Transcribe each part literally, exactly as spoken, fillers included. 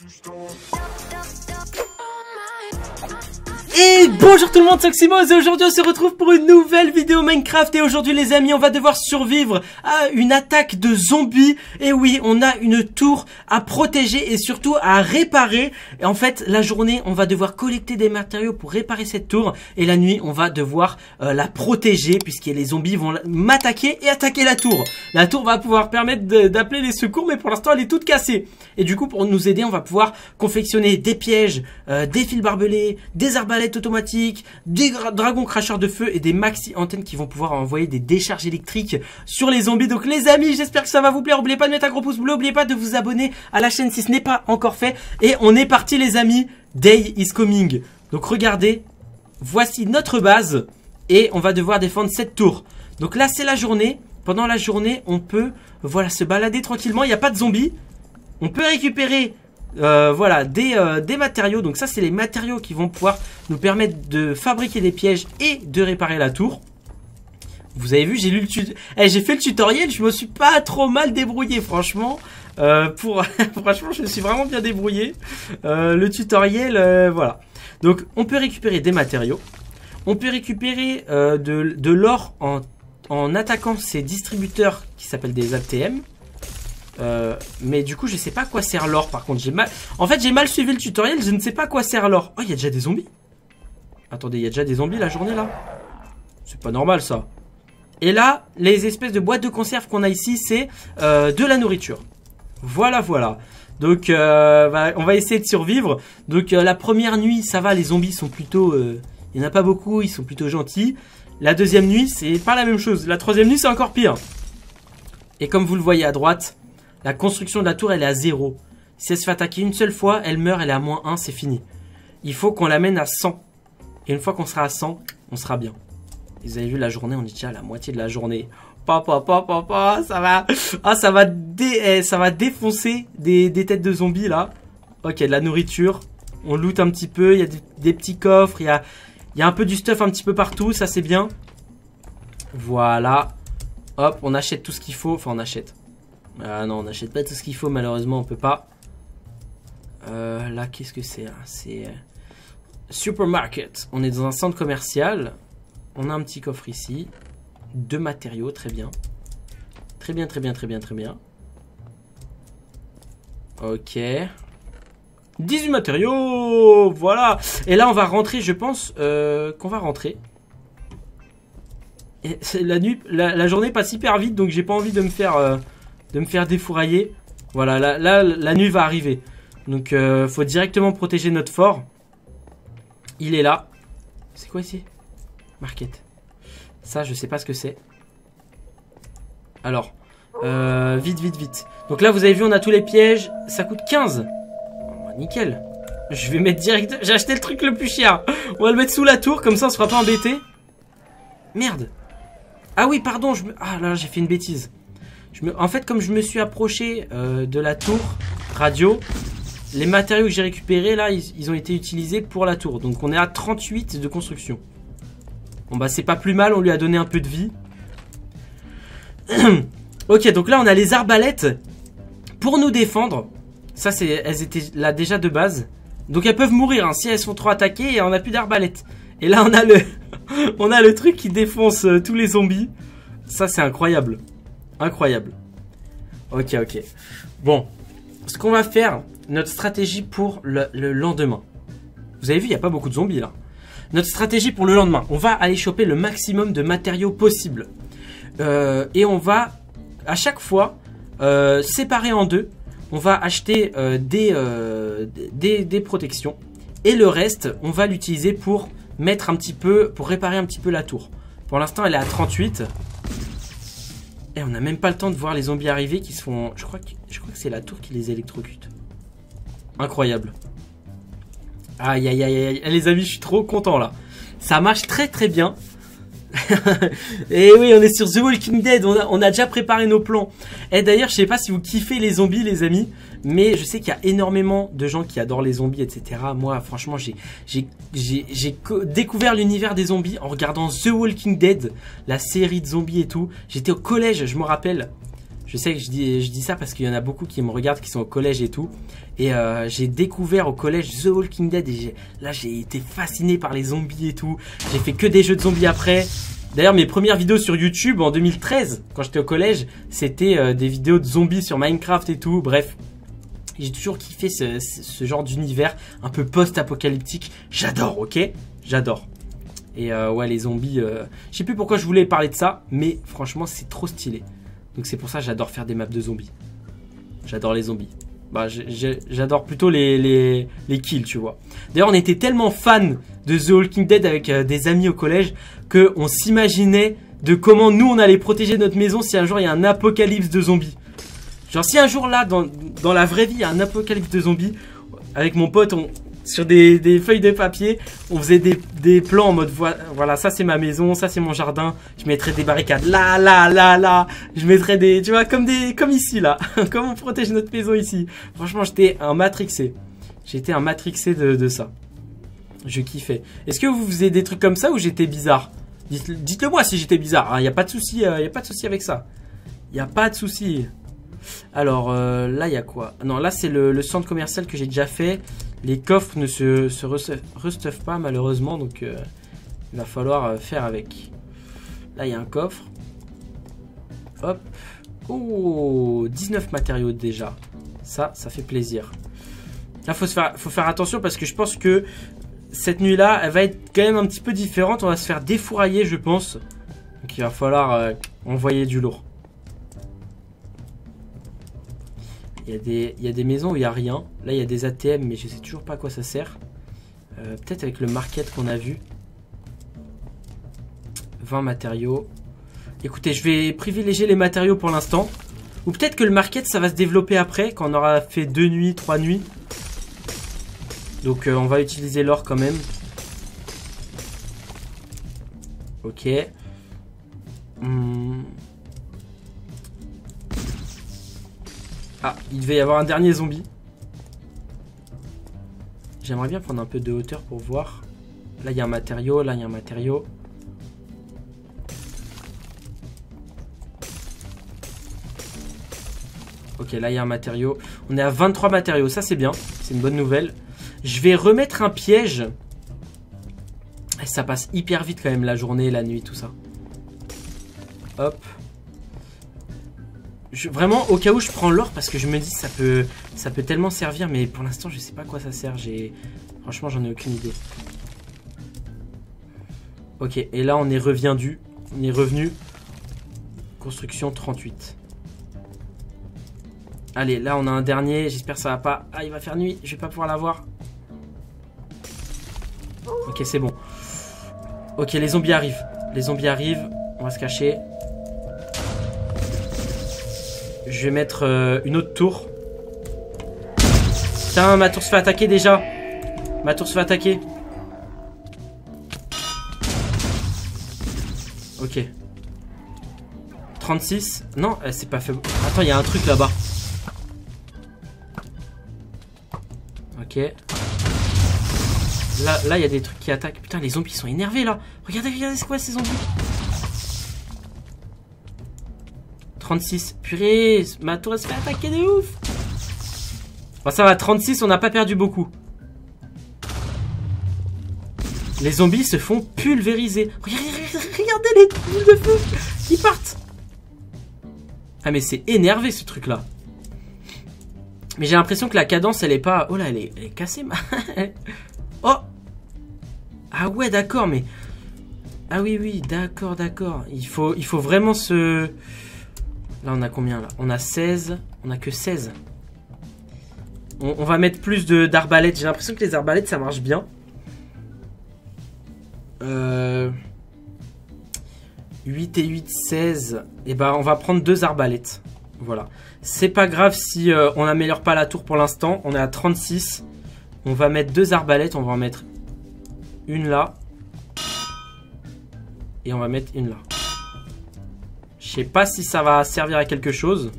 Et bonjour tout le monde, c'est Oxymos et aujourd'hui on se retrouve pour une nouvelle vidéo Minecraft. Et aujourd'hui les amis, on va devoir survivre à une attaque de zombies. Et oui, on a une tour à protéger et surtout à réparer. Et en fait, la journée, on va devoir collecter des matériaux pour réparer cette tour. Et la nuit, on va devoir euh, la protéger puisque les zombies vont m'attaquer et attaquer la tour. La tour va pouvoir permettre d'appeler les secours, mais pour l'instant elle est toute cassée. Et du coup, pour nous aider, on va pouvoir confectionner des pièges, euh, des fils barbelés, des arbalètes automatiques, des dragons cracheurs de feu et des maxi antennes qui vont pouvoir envoyer des décharges électriques sur les zombies. Donc les amis, j'espère que ça va vous plaire. N'oubliez pas de mettre un gros pouce bleu, n'oubliez pas de vous abonner à la chaîne si ce n'est pas encore fait. Et on est parti les amis, Day is coming. Donc regardez, voici notre base et on va devoir défendre cette tour. Donc là c'est la journée. Pendant la journée on peut voilà se balader tranquillement, il n'y a pas de zombies. On peut récupérer Euh, voilà des, euh, des matériaux. Donc ça c'est les matériaux qui vont pouvoir nous permettre de fabriquer des pièges et de réparer la tour. Vous avez vu, j'ai lu le tut eh, j'ai fait le tutoriel, je me suis pas trop mal débrouillé franchement. euh, pour franchement je me suis vraiment bien débrouillé. euh, Le tutoriel euh, voilà. Donc on peut récupérer des matériaux. On peut récupérer euh, de, de l'or en, en attaquant ces distributeurs qui s'appellent des A T M. Euh, mais du coup je sais pas à quoi sert l'or. Par contre j'ai mal En fait j'ai mal suivi le tutoriel. Je ne sais pas à quoi sert l'or. Oh il y a déjà des zombies. Attendez, il y a déjà des zombies la journée là. C'est pas normal ça. Et là les espèces de boîtes de conserve qu'on a ici, c'est euh, de la nourriture. Voilà voilà. Donc euh, bah, on va essayer de survivre. Donc euh, la première nuit ça va, les zombies sont plutôt euh, il n'y en a pas beaucoup, ils sont plutôt gentils. La deuxième nuit c'est pas la même chose. La troisième nuit c'est encore pire. Et comme vous le voyez à droite, la construction de la tour, elle est à zéro. Si elle se fait attaquer une seule fois, elle meurt, elle est à moins un, c'est fini. Il faut qu'on l'amène à cent. Et une fois qu'on sera à cent, on sera bien. Vous avez vu la journée, on est déjà à la moitié de la journée. Papa, papa, papa, ça va. Ah, ça va, dé... ça va défoncer des... des têtes de zombies là. Ok, de la nourriture. On loot un petit peu, il y a des, des petits coffres, il y a... il y a un peu du stuff un petit peu partout, ça c'est bien. Voilà. Hop, on achète tout ce qu'il faut. Enfin, on achète. Ah non, on n'achète pas tout ce qu'il faut, malheureusement, on peut pas. Euh, là, qu'est-ce que c'est? C'est euh, supermarket. On est dans un centre commercial. On a un petit coffre ici. Deux matériaux, très bien. Très bien, très bien, très bien, très bien. Ok. dix-huit matériaux, voilà. Et là, on va rentrer, je pense euh, qu'on va rentrer. Et la, nuit, la, la journée passe hyper vite, donc j'ai pas envie de me faire... Euh, de me faire défourailler. Voilà, là, là la nuit va arriver. Donc euh, faut directement protéger notre fort. Il est là. C'est quoi ici? Market. Ça je sais pas ce que c'est. Alors euh, vite vite vite. Donc là vous avez vu, on a tous les pièges. Ça coûte quinze. Oh, nickel. Je vais mettre direct. J'ai acheté le truc le plus cher. On va le mettre sous la tour, comme ça on sera pas embêté. Merde. Ah oui pardon je me... Ah là j'ai fait une bêtise. Je me... En fait, comme je me suis approché euh, de la tour radio, les matériaux que j'ai récupérés là, ils, ils ont été utilisés pour la tour. Donc on est à trente-huit de construction. Bon bah c'est pas plus mal, on lui a donné un peu de vie. Ok, donc là on a les arbalètes pour nous défendre. Ça c'est, elles étaient là déjà de base. Donc elles peuvent mourir hein, si elles sont trop attaquées et on n'a plus d'arbalètes. Et là on a le, on a le truc qui défonce euh, tous les zombies. Ça c'est incroyable. Incroyable. Ok, ok. Bon. Ce qu'on va faire, notre stratégie pour le, le lendemain. Vous avez vu, il n'y a pas beaucoup de zombies là. Notre stratégie pour le lendemain. On va aller choper le maximum de matériaux possible. Euh, et on va, à chaque fois, euh, séparer en deux. On va acheter euh, des, euh, des, des protections. Et le reste, on va l'utiliser pour mettre un petit peu, pour réparer un petit peu la tour. Pour l'instant, elle est à trente-huit. Et on n'a même pas le temps de voir les zombies arriver qui se font... Je crois que, je crois que c'est la tour qui les électrocute. Incroyable. Aïe aïe aïe aïe. Les amis, je suis trop content là. Ça marche très très bien. Et oui, on est sur The Walking Dead. On a, on a déjà préparé nos plans. Et d'ailleurs, je sais pas si vous kiffez les zombies les amis. Mais je sais qu'il y a énormément de gens qui adorent les zombies, et cetera. Moi, franchement, j'ai découvert l'univers des zombies en regardant The Walking Dead, la série de zombies et tout. J'étais au collège, je me rappelle. Je sais que je dis, je dis ça parce qu'il y en a beaucoup qui me regardent, qui sont au collège et tout. Et euh, j'ai découvert au collège The Walking Dead. Et là, j'ai été fasciné par les zombies et tout. J'ai fait que des jeux de zombies après. D'ailleurs, mes premières vidéos sur YouTube en deux mille treize, quand j'étais au collège, c'était euh, des vidéos de zombies sur Minecraft et tout. Bref, j'ai toujours kiffé ce, ce, ce genre d'univers un peu post-apocalyptique. J'adore, ok? J'adore. Et euh, ouais, les zombies, euh, je sais plus pourquoi je voulais parler de ça, mais franchement, c'est trop stylé. Donc c'est pour ça que j'adore faire des maps de zombies. J'adore les zombies. Bah, j'adore plutôt les, les, les kills, tu vois. D'ailleurs, on était tellement fans de The Walking Dead avec euh, des amis au collège qu'on s'imaginait de comment nous, on allait protéger notre maison si un jour il y a un apocalypse de zombies. Genre, si un jour là, dans, dans la vraie vie, il y a un apocalypse de zombies, avec mon pote, on... sur des, des feuilles de papier, on faisait des, des plans en mode voilà, ça c'est ma maison, ça c'est mon jardin, je mettrais des barricades là, là, là, là, je mettrais des, tu vois, comme des, comme ici là, comme on protège notre maison ici. Franchement, j'étais un matrixé, j'étais un matrixé de, de ça. Je kiffais. Est-ce que vous faisiez des trucs comme ça ou j'étais bizarre? Dites-le dites moi si j'étais bizarre, il hein, n'y a pas de souci, il euh, n'y a pas de souci avec ça. Il n'y a pas de souci. Alors euh, là, il y a quoi? Non, là c'est le, le centre commercial que j'ai déjà fait. Les coffres ne se, se restuffent pas malheureusement, donc euh, il va falloir euh, faire avec. Là, il y a un coffre. Hop. Oh, dix-neuf matériaux déjà. Ça, ça fait plaisir. Là, faut se faire, faut faire attention parce que je pense que cette nuit-là, elle va être quand même un petit peu différente. On va se faire défourailler, je pense. Donc, il va falloir euh, envoyer du lourd. Il y, a des, il y a des maisons où il n'y a rien. Là, il y a des A T M, mais je sais toujours pas à quoi ça sert. Euh, Peut-être avec le market qu'on a vu. vingt matériaux. Écoutez, je vais privilégier les matériaux pour l'instant. Ou peut-être que le market, ça va se développer après, quand on aura fait deux nuits, trois nuits. Donc, euh, on va utiliser l'or quand même. Ok. Hum... Ah, il devait y avoir un dernier zombie. J'aimerais bien prendre un peu de hauteur pour voir. Là, il y a un matériau. Là, il y a un matériau. Ok, là, il y a un matériau. On est à vingt-trois matériaux. Ça, c'est bien. C'est une bonne nouvelle. Je vais remettre un piège. Et ça passe hyper vite quand même, la journée, la nuit, tout ça. Hop. Je, vraiment, au cas où je prends l'or parce que je me dis ça peut, ça peut tellement servir, mais pour l'instant je sais pas à quoi ça sert. J'ai, franchement, j'en ai aucune idée. Ok, et là on est revenu, on est revenu. Construction trente-huit. Allez, là on a un dernier. J'espère que ça va pas. Ah, il va faire nuit. Je vais pas pouvoir l'avoir. Ok, c'est bon. Ok, les zombies arrivent. Les zombies arrivent. On va se cacher. Je vais mettre euh, une autre tour. Putain, ma tour se fait attaquer déjà. Ma tour se fait attaquer. Ok. trente-six. Non, c'est pas fait. Attends, il y a un truc là-bas. Ok. Là, là, il y a des trucs qui attaquent. Putain, les zombies sont énervés là. Regardez, regardez, c'est quoi ces zombies? trente-six. Purée, ma tour elle se fait attaquer de ouf. Bon, ça va, trente-six, on n'a pas perdu beaucoup. Les zombies se font pulvériser. Regardez, regardez les boules de feu qui partent. Ah mais c'est énervé ce truc là. Mais j'ai l'impression que la cadence elle est pas... Oh là, elle est, elle est cassée. Oh. Ah ouais, d'accord, mais... Ah oui, oui, d'accord, d'accord. Il faut, il faut vraiment se... Là, on a combien, là? On a seize. On a que seize. On, on va mettre plus d'arbalètes. J'ai l'impression que les arbalètes, ça marche bien. Euh... huit et huit, seize. Et ben, on va prendre deux arbalètes. Voilà. C'est pas grave si euh, on n'améliore pas la tour pour l'instant. On est à trente-six. On va mettre deux arbalètes. On va en mettre une là. Et on va mettre une là. Je sais pas si ça va servir à quelque chose.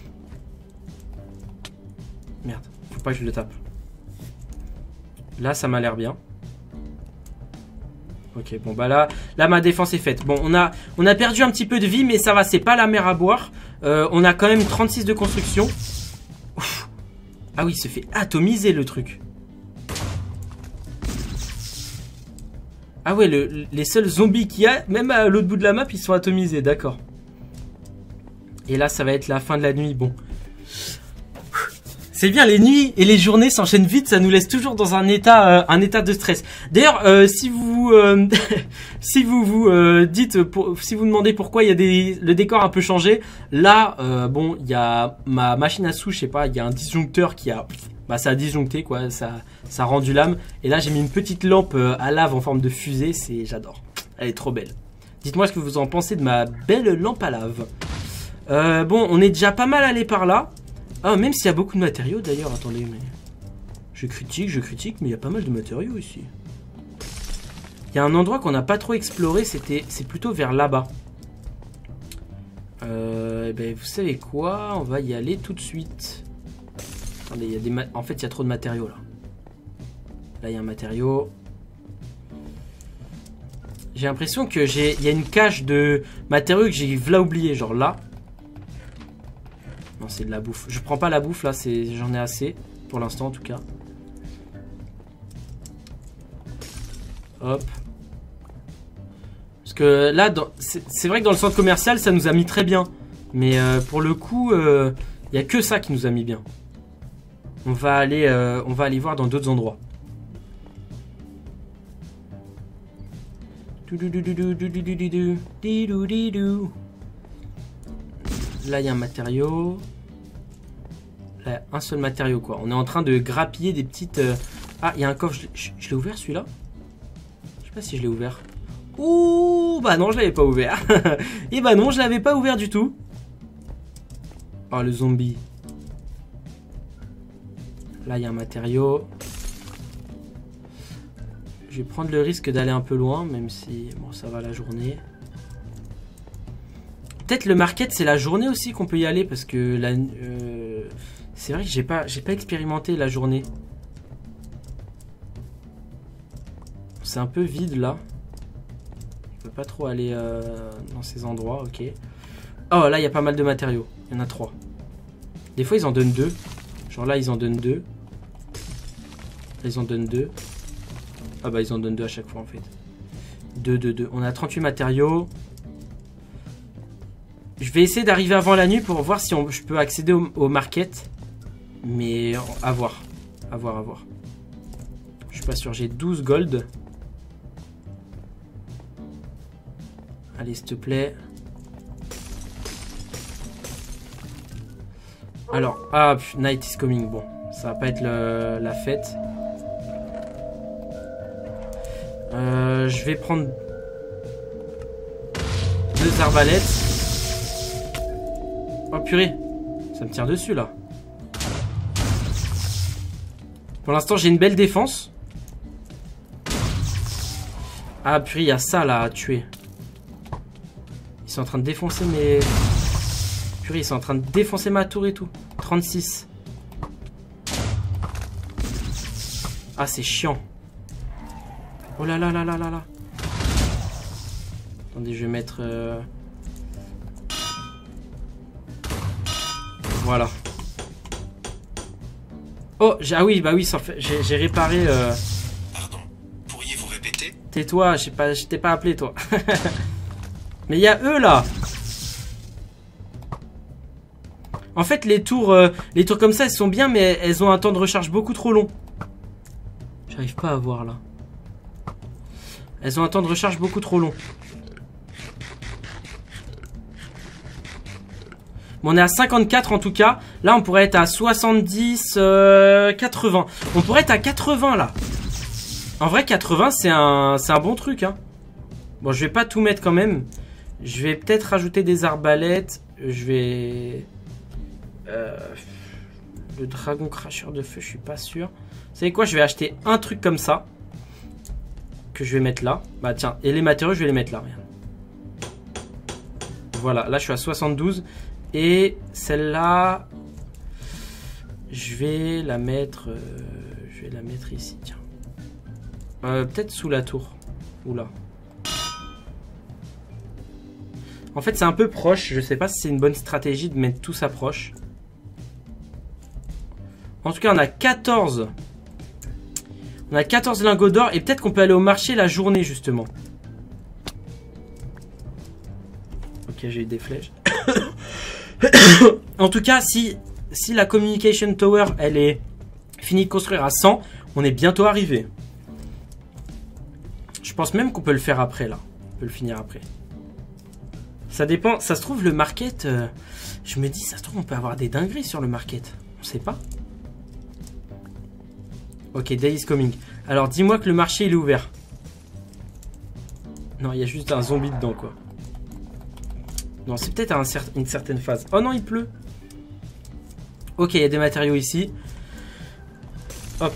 Merde, faut pas que je le tape. Là, ça m'a l'air bien. Ok, bon bah là, là ma défense est faite. Bon, on a, on a perdu un petit peu de vie, mais ça va, c'est pas la mer à boire. Euh, on a quand même trente-six de construction. Ouf. Ah oui, il se fait atomiser le truc. Ah ouais, le, les seuls zombies qu'il y a, même à l'autre bout de la map, ils sont atomisés, d'accord. Et là, ça va être la fin de la nuit, bon. C'est bien, les nuits et les journées s'enchaînent vite, ça nous laisse toujours dans un état, euh, un état de stress. D'ailleurs, euh, si vous, euh, si vous vous euh, dites, pour, si vous demandez pourquoi il y a des, le décor a un peu changé, là, euh, bon, il y a ma machine à sous, je sais pas, il y a un disjoncteur qui a, bah, ça a disjoncté quoi, ça, ça a rendu l'âme. Et là, j'ai mis une petite lampe à lave en forme de fusée, c'est, j'adore. Elle est trop belle. Dites-moi ce que vous en pensez de ma belle lampe à lave. Euh, bon, on est déjà pas mal allé par là. Ah, même s'il y a beaucoup de matériaux d'ailleurs, attendez, mais... Je critique, je critique, mais il y a pas mal de matériaux ici. Il y a un endroit qu'on n'a pas trop exploré, c'était, c'est plutôt vers là-bas. Euh, ben, vous savez quoi, on va y aller tout de suite. Attendez, il y a des ma... en fait, il y a trop de matériaux là. Là, il y a un matériau. J'ai l'impression que j'ai, il y a une cache de matériaux que j'ai v'là oublié, genre là. Non, c'est de la bouffe. Je prends pas la bouffe là, c'est, j'en ai assez. Pour l'instant en tout cas. Hop. Parce que là, c'est vrai que dans le centre commercial, ça nous a mis très bien. Mais euh, pour le coup, il euh, n'y a que ça qui nous a mis bien. On va aller, euh, on va aller voir dans d'autres endroits. Là, il y a un matériau. Là, un seul matériau, quoi. On est en train de grappiller des petites... Euh... Ah, il y a un coffre. Je, je l'ai ouvert, celui-là? Je sais pas si je l'ai ouvert. Ouh, bah non, je l'avais pas ouvert. Et bah non, je l'avais pas ouvert du tout. Oh, le zombie. Là, il y a un matériau. Je vais prendre le risque d'aller un peu loin, même si... Bon, ça va la journée. Peut-être le market, c'est la journée aussi qu'on peut y aller, parce que la, euh, c'est vrai que j'ai pas, j'ai pas expérimenté la journée. C'est un peu vide là. On peut pas trop aller euh, dans ces endroits, ok. Oh, là, il y a pas mal de matériaux. Il y en a trois. Des fois, ils en donnent deux. Genre là, ils en donnent deux. Là, ils en donnent deux. Ah bah, ils en donnent deux à chaque fois, en fait. Deux, deux, deux. On a trente-huit matériaux. Je vais essayer d'arriver avant la nuit pour voir si on, je peux accéder au, au market. Mais à voir. À voir, à voir. Je suis pas sûr. J'ai douze gold. Allez, s'il te plaît. Alors, ah, night is coming. Bon, ça va pas être le, la fête. Euh, je vais prendre deux arbalètes. Oh purée, ça me tire dessus là. Pour l'instant j'ai une belle défense. Ah purée, il y a ça là à tuer. Ils sont en train de défoncer mes... Purée, ils sont en train de défoncer ma tour et tout. trente-six. Ah c'est chiant. Oh là là là là là là. Attendez, je vais mettre... Euh... Voilà. Oh, ah oui, bah oui, j'ai réparé... Euh... Pardon, pourriez-vous répéter? Tais-toi, je pas, t'ai pas appelé, toi. Mais il y a eux, là. En fait, les tours, euh, les tours comme ça, elles sont bien, mais elles ont un temps de recharge beaucoup trop long. J'arrive pas à voir, là. Elles ont un temps de recharge beaucoup trop long. Bon, on est à cinquante-quatre en tout cas. Là, on pourrait être à soixante-dix, euh, quatre-vingts. On pourrait être à quatre-vingts là. En vrai, quatre-vingts, c'est un, c'est un bon truc. Hein. Bon, je vais pas tout mettre quand même. Je vais peut-être rajouter des arbalètes. Je vais... Euh, le dragon cracheur de feu, je suis pas sûr. Vous savez quoi? Je vais acheter un truc comme ça. Que je vais mettre là. Bah tiens, et les matériaux, je vais les mettre là. Regarde. Voilà, là, je suis à soixante-douze. Et celle-là, je vais la mettre, euh, je vais la mettre ici, tiens. Euh, Peut-être sous la tour. Oula. En fait, c'est un peu proche. Je sais pas si c'est une bonne stratégie de mettre tout ça proche. En tout cas, on a quatorze. On a quatorze lingots d'or. Et peut-être qu'on peut aller au marché la journée, justement. Ok, j'ai eu des flèches. En tout cas, si, si la Communication Tower, elle est finie de construire à cent, on est bientôt arrivé. Je pense même qu'on peut le faire après, là. On peut le finir après. Ça dépend. Ça se trouve, le market... Euh, je me dis, ça se trouve, on peut avoir des dingueries sur le market. On sait pas. Ok, day is coming. Alors, dis-moi que le marché, il est ouvert. Non, il y a juste un zombie dedans, quoi. Non, c'est peut-être à un cer une certaine phase. Oh non, il pleut. Ok, il y a des matériaux ici. Hop.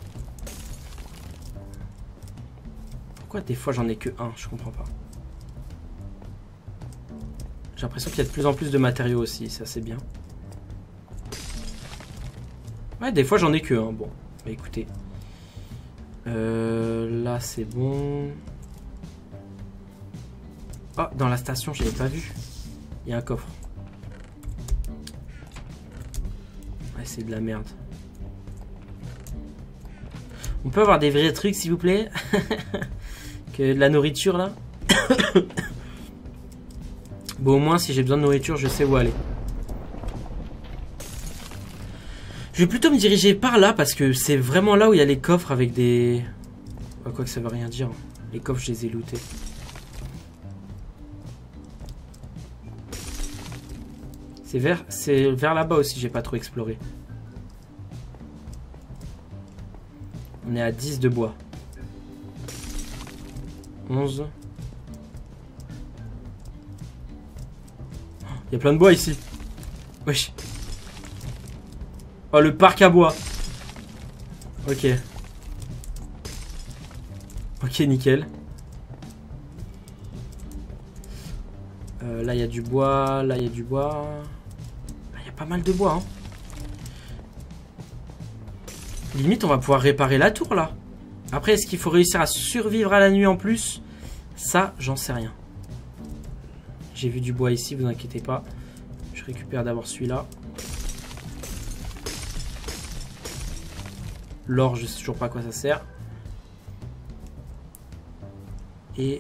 Pourquoi des fois j'en ai que un? Je comprends pas. J'ai l'impression qu'il y a de plus en plus de matériaux aussi. Ça, c'est bien. Ouais, des fois j'en ai que un. Bon, bah écoutez. Euh, là, c'est bon. Oh, dans la station, je l'avais pas vu. Il y a un coffre. Ouais, c'est de la merde. On peut avoir des vrais trucs, s'il vous plaît? Que de la nourriture, là. Bon, au moins, si j'ai besoin de nourriture, je sais où aller. Je vais plutôt me diriger par là, parce que c'est vraiment là où il y a les coffres avec des... Oh, quoi que ça veut rien dire. Les coffres, je les ai lootés. C'est vers, c'est vers là-bas aussi, j'ai pas trop exploré. On est à dix de bois. onze. Il y a plein de bois ici. Wesh. Oh, le parc à bois. Ok. Ok, nickel. Euh, là, il y a du bois. Là, il y a du bois. Il y a pas mal de bois. Hein. Limite, on va pouvoir réparer la tour, là. Après, est-ce qu'il faut réussir à survivre à la nuit en plus? Ça, j'en sais rien. J'ai vu du bois ici, vous inquiétez pas. Je récupère d'abord celui-là. L'or, je sais toujours pas à quoi ça sert. Et...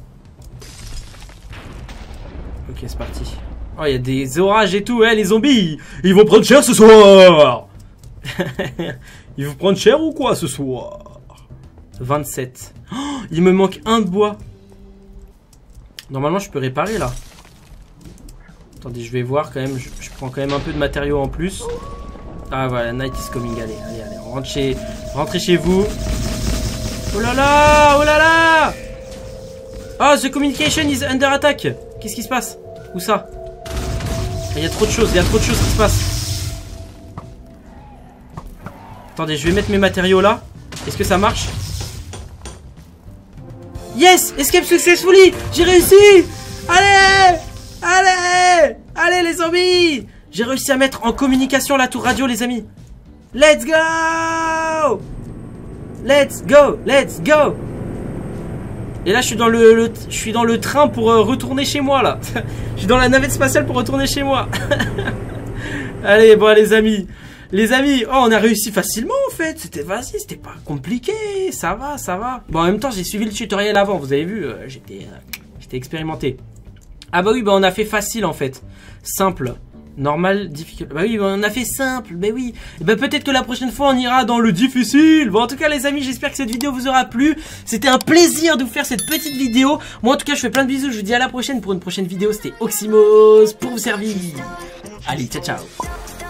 Ok, c'est parti. Oh, il y a des orages et tout, hein, les zombies. Ils vont prendre cher ce soir. Ils vont prendre cher ou quoi ce soir? vingt-sept. Oh, il me manque un de bois. Normalement, je peux réparer là. Attendez, je vais voir quand même. Je, je prends quand même un peu de matériaux en plus. Ah voilà, night is coming. Allez, allez, allez. On rentre chez, rentrez chez vous. Oh là là, oh là là. Oh, the communication is under attack. Qu'est-ce qui se passe? Où ça? Il y a trop de choses, il y a trop de choses qui se passent. Attendez, je vais mettre mes matériaux là. Est-ce que ça marche? Yes! Escape successfully! J'ai réussi! Allez! Allez! Allez les zombies! J'ai réussi à mettre en communication la tour radio, les amis. Let's go! Let's go! Let's go! Et là, je suis dans le, le je suis dans le train pour euh, retourner chez moi là. Je suis dans la navette spatiale pour retourner chez moi. Allez, bon les amis. Les amis, oh, on a réussi facilement en fait. C'était vas-y, c'était pas compliqué. Ça va, ça va. Bon, en même temps, j'ai suivi le tutoriel avant. Vous avez vu, euh, j'étais euh, j'étais expérimenté. Ah bah oui, bah on a fait facile en fait. Simple. Normal, difficile. Bah oui, bah on a fait simple. Bah oui. Et bah peut-être que la prochaine fois, on ira dans le difficile. Bon, en tout cas, les amis, j'espère que cette vidéo vous aura plu. C'était un plaisir de vous faire cette petite vidéo. Moi, en tout cas, je fais plein de bisous. Je vous dis à la prochaine pour une prochaine vidéo. C'était Oxymos pour vous servir. Allez, ciao, ciao.